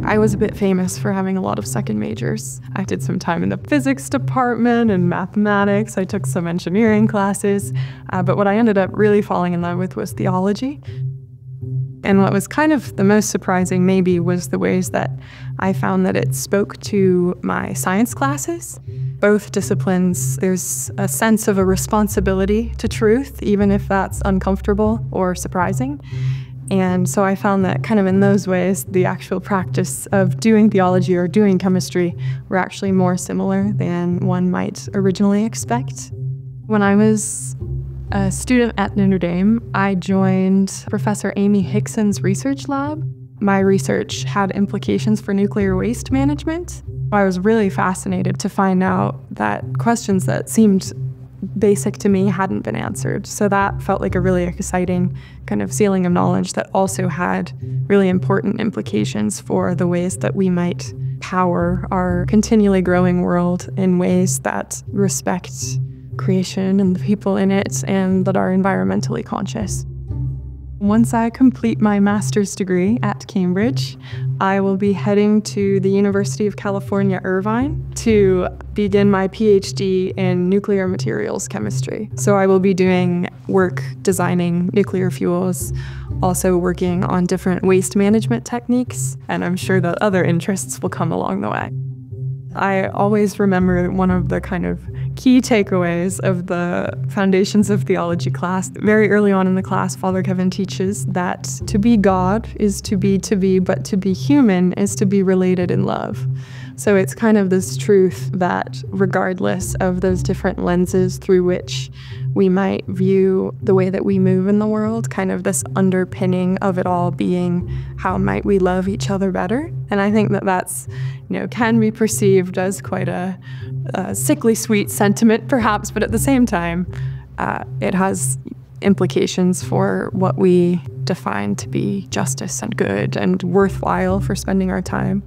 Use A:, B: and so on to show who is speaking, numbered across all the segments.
A: I was a bit famous for having a lot of second majors. I did some time in the physics department and mathematics. I took some engineering classes, but what I ended up really falling in love with was theology. And what was kind of the most surprising maybe was the ways that I found that it spoke to my science classes. Both disciplines, there's a sense of a responsibility to truth, even if that's uncomfortable or surprising. And so I found that kind of in those ways, the actual practice of doing theology or doing chemistry were actually more similar than one might originally expect. When I was a student at Notre Dame, I joined Professor Amy Hickson's research lab. My research had implications for nuclear waste management. I was really fascinated to find out that questions that seemed basic to me hadn't been answered. So that felt like a really exciting kind of ceiling of knowledge that also had really important implications for the ways that we might power our continually growing world in ways that respect creation and the people in it and that are environmentally conscious. Once I complete my master's degree at Cambridge, I will be heading to the University of California, Irvine to begin my Ph.D. in nuclear materials chemistry. So I will be doing work designing nuclear fuels, also working on different waste management techniques, and I'm sure that other interests will come along the way. I always remember one of the kind of key takeaways of the Foundations of Theology class. Very early on in the class, Father Kevin teaches that to be God is to be, but to be human is to be related in love. So it's kind of this truth that regardless of those different lenses through which we might view the way that we move in the world, kind of this underpinning of it all being how might we love each other better. And I think that that's, can be perceived as quite a sickly sweet sentiment perhaps, but at the same time, it has implications for what we define to be justice and good and worthwhile for spending our time.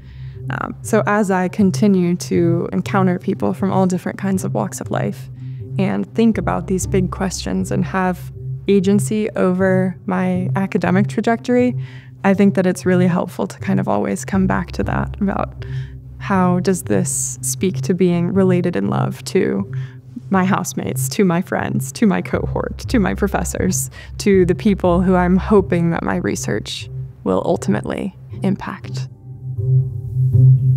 A: So as I continue to encounter people from all different kinds of walks of life and think about these big questions and have agency over my academic trajectory, I think that it's really helpful to kind of always come back to that about how does this speak to being related in love to my housemates, to my friends, to my cohort, to my professors, to the people who I'm hoping that my research will ultimately impact.